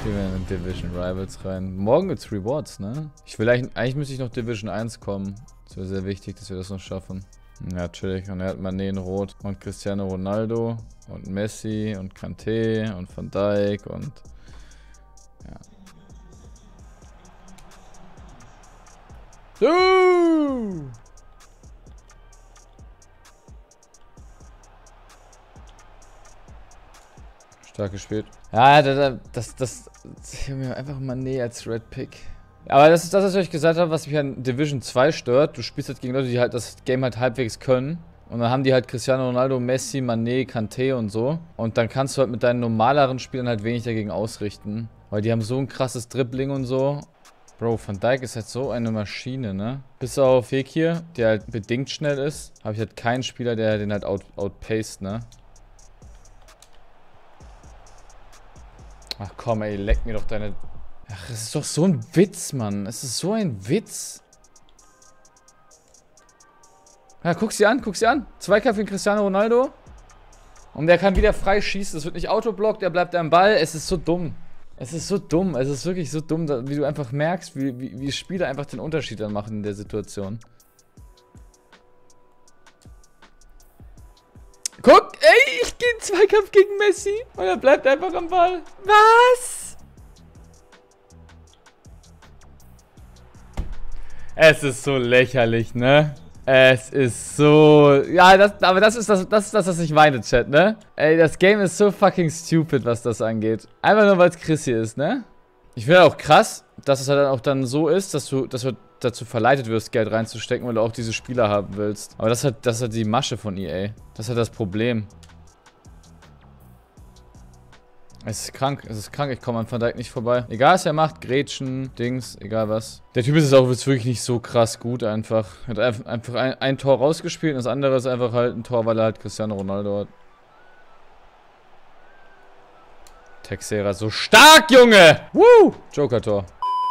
Gehen wir in Division Rivals rein. Morgen gibt's Rewards, ne? Eigentlich müsste ich noch Division 1 kommen. Das wäre sehr wichtig, dass wir das noch schaffen. Ja, natürlich. Und er hat Mané in Rot und Cristiano Ronaldo und Messi und Kanté und Van Dijk und ja. Stark gespielt. Ja, das Junge, einfach Mané als Red Pick. Aber das ist das, was ich euch gesagt habe, was mich an Division 2 stört. Du spielst halt gegen Leute, die halt das Game halt halbwegs können. Und dann haben die halt Cristiano Ronaldo, Messi, Mané, Kanté und so. Und dann kannst du halt mit deinen normaleren Spielern halt wenig dagegen ausrichten. Weil die haben so ein krasses Dribbling und so. Bro, Van Dijk ist halt so eine Maschine, ne? Bis auf Fekir, der halt bedingt schnell ist, habe ich halt keinen Spieler, der den halt outpaced, ne? Ach komm, ey, leck mir doch deine... Ach, es ist doch so ein Witz, Mann. Es ist so ein Witz. Ja, guck sie an, guck sie an. Zweikampf gegen Cristiano Ronaldo. Und der kann wieder frei schießen. Es wird nicht autoblockt, er bleibt am Ball. Es ist so dumm. Es ist so dumm. Es ist wirklich so dumm, wie du einfach merkst, wie Spieler einfach den Unterschied dann machen in der Situation. Guck, ey, ich gehe in Zweikampf gegen Messi. Und er bleibt einfach am Ball. Was? Es ist so lächerlich, ne? Es ist so... Ja, aber das ist das, was ich meine, Chat, ne? Ey, das Game ist so fucking stupid, was das angeht. Einfach nur, weil es Chris hier ist, ne? Ich finde auch krass, dass es halt auch dann so ist, dass du dazu verleitet wirst, Geld reinzustecken, weil du auch diese Spieler haben willst. Aber das ist halt die Masche von EA. Das ist halt das Problem. Es ist krank, ich komme an Van Dijk nicht vorbei. Egal was er macht, Grätschen, Dings, egal was. Der Typ ist auch wirklich nicht so krass gut einfach. Er hat einfach ein Tor rausgespielt und das andere ist einfach halt ein Tor, weil er halt Cristiano Ronaldo hat. Texera so stark, Junge! Woo! Joker-Tor.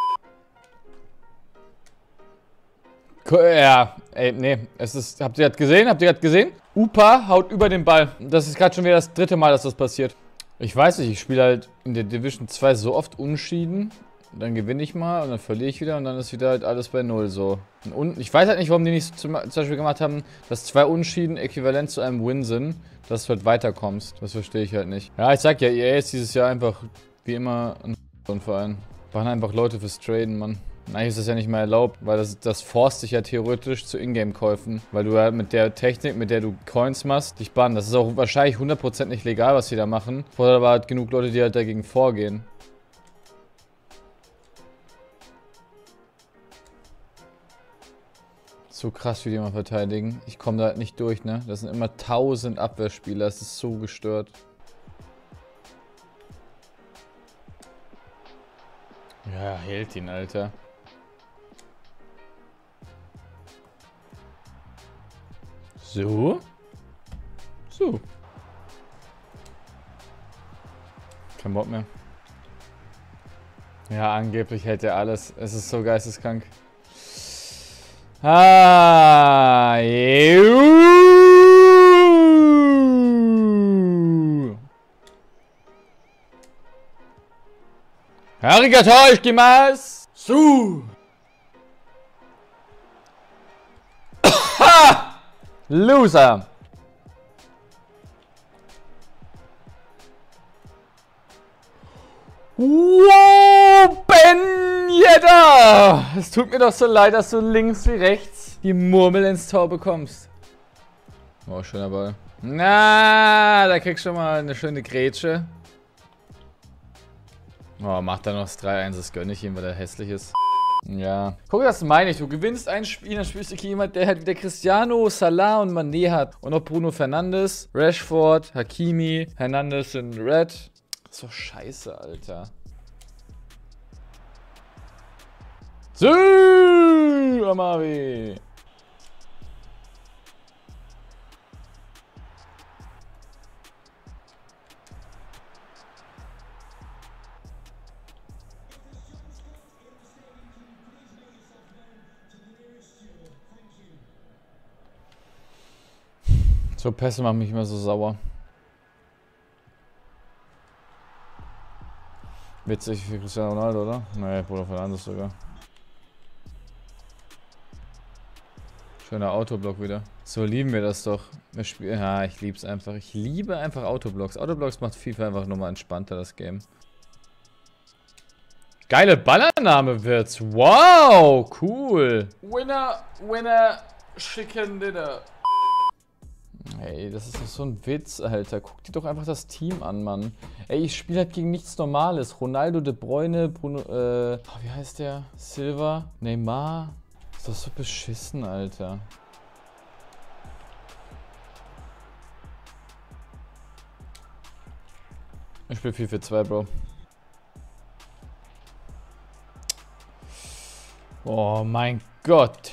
Ja, ey, nee, es ist, habt ihr das gesehen? Upa haut über den Ball. Das ist gerade schon wieder das 3. Mal, dass das passiert. Ich weiß nicht, ich spiele halt in der Division 2 so oft Unentschieden. Dann gewinne ich mal und dann verliere ich wieder und dann ist wieder halt alles bei 0 so. Und ich weiß halt nicht, warum die nicht zum Beispiel gemacht haben, dass 2 Unentschieden äquivalent zu einem Win sind, dass du halt weiterkommst. Das verstehe ich halt nicht. Ja, ich sag ja, EA ist dieses Jahr einfach wie immer ein Verein. Waren einfach Leute fürs Traden, Mann. Eigentlich ist das ja nicht mehr erlaubt, weil das forst dich ja theoretisch zu Ingame-Käufen. Weil du ja mit der Technik, mit der du Coins machst, dich bannen. Das ist auch wahrscheinlich 100% nicht legal, was die da machen. Fordert aber halt genug Leute, die halt dagegen vorgehen. So krass, wie die immer verteidigen. Ich komme da halt nicht durch, ne? Das sind immer 1000 Abwehrspieler. Das ist so gestört. Ja, hält ihn, Alter. So. So. Kein Bock mehr. Ja, angeblich hält er alles. Es ist so geisteskrank. Ah, Arigato, ikimasu! Su! Ha! Loser! Wow, Ben Yedda! Es tut mir doch so leid, dass du links wie rechts die Murmel ins Tor bekommst. Oh, schöner Ball. Na, da kriegst du schon mal eine schöne Grätsche. Oh, macht er noch das 3-1, das gönne ich ihm, weil er hässlich ist. Ja. Guck, das meine ich. Du gewinnst ein Spiel, dann spielst du gegen jemand, der halt wieder Cristiano, Salah und Mané hat. Und noch Bruno Fernandes, Rashford, Hakimi, Hernandez in Red. Das ist doch scheiße, Alter. So, Amavi. So Pässe machen mich immer so sauer. Witzig für Cristiano Ronaldo, oder? Nee, Bruno Fernandes sogar. Schöner Autoblock wieder. So lieben wir das doch. Wir spielen. Ja, ich lieb's einfach. Ich liebe einfach Autoblocks. Autoblocks macht FIFA einfach nochmal entspannter, das Game. Geile Ballannahme wird's. Wow, cool. Winner, Winner, Chicken Dinner. Ey, das ist doch so ein Witz, Alter. Guck dir doch einfach das Team an, Mann. Ey, ich spiele halt gegen nichts Normales. Ronaldo, De Bruyne, Bruno, wie heißt der? Silva, Neymar. Ist doch so beschissen, Alter. Ich spiele 4-4-2, Bro. Oh mein Gott.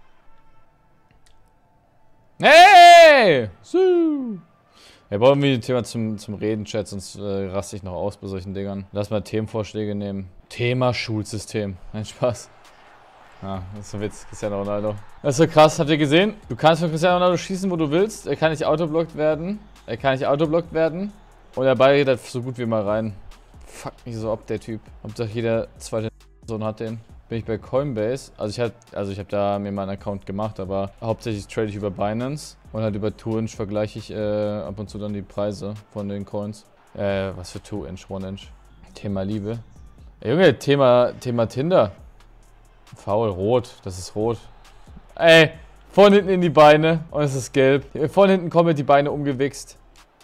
Hey! Wir brauchen irgendwie ein Thema zum Reden, Chat, sonst raste ich noch aus bei solchen Dingern. Lass mal Themenvorschläge nehmen. Thema Schulsystem. Nein, Spaß. Ja, das ist so ein Witz, Cristiano Ronaldo. Das ist so krass, habt ihr gesehen? Du kannst von Cristiano Ronaldo schießen, wo du willst. Er kann nicht autoblockt werden. Und der Ball geht halt so gut wie mal rein. Fuck mich so ab, der Typ. Hauptsache jeder zweite Sohn hat den. Bin ich bei Coinbase. Also ich habe da mir meinen Account gemacht, aber hauptsächlich trade ich über Binance. Und halt über 2inch vergleiche ich ab und zu dann die Preise von den Coins. Was für 2inch, 1inch. Thema Liebe. Ey, Junge, Thema Tinder. Faul, rot. Das ist rot. Ey, von hinten in die Beine und es ist gelb. Von hinten kommen mir die Beine umgewichst.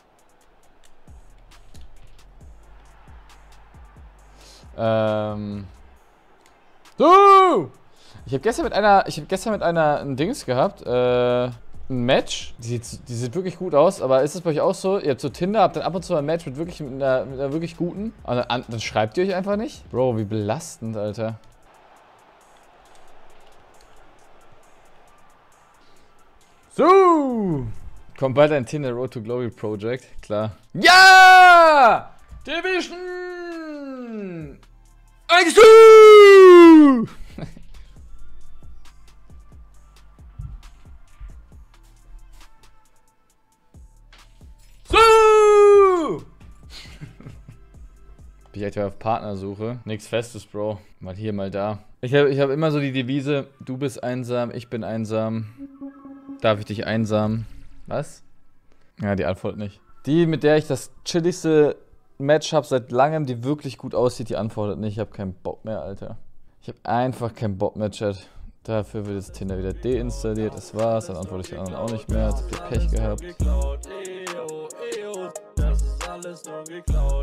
Ich habe gestern mit einer ein Dings gehabt, ein Match. Die sieht wirklich gut aus, aber ist es bei euch auch so? Ihr habt so Tinder, habt dann ab und zu ein Match mit einer wirklich guten. Und dann schreibt ihr euch einfach nicht? Bro, wie belastend, Alter. So! Kommt bald ein Tinder Road to Glory Project, klar. Ja! Division! So! Bin ich etwa auf Partnersuche? Nichts Festes, Bro. Mal hier, mal da. Ich hab immer so die Devise, du bist einsam, ich bin einsam. Darf ich dich einsam? Was? Ja, die Antwort nicht. Die, mit der ich das chilligste Match habe seit langem, die wirklich gut aussieht, die antwortet nicht. Ich habe keinen Bock mehr, Alter. Ich habe einfach keinen Bock mehr, Chat. Dafür wird jetzt Tinder wieder deinstalliert. Das war's. Dann antworte ich den anderen auch nicht mehr. Jetzt habt ihr Pech gehabt. Das ist alles nur geklaut.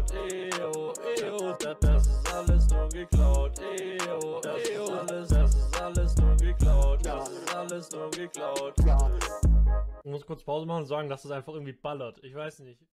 Das ist alles nur geklaut. Das ist alles nur geklaut. Das ist alles nur geklaut. Ich muss kurz Pause machen und sagen, dass es einfach irgendwie ballert. Ich weiß nicht.